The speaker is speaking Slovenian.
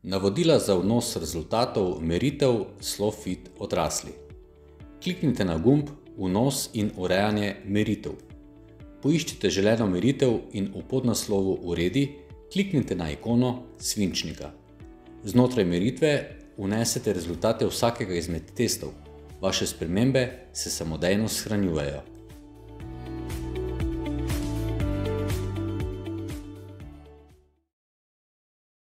Navodila za vnos rezultatov meritev SLOfit odrasli. Kliknite na gumb Vnos in urejanje meritev. Poiščite želeno meritev in v podnaslovu Uredi kliknite na ikono svinčnika. Znotraj meritve vnesete rezultate vsakega izmed testov. Vaše spremembe se samodejno shranjujejo.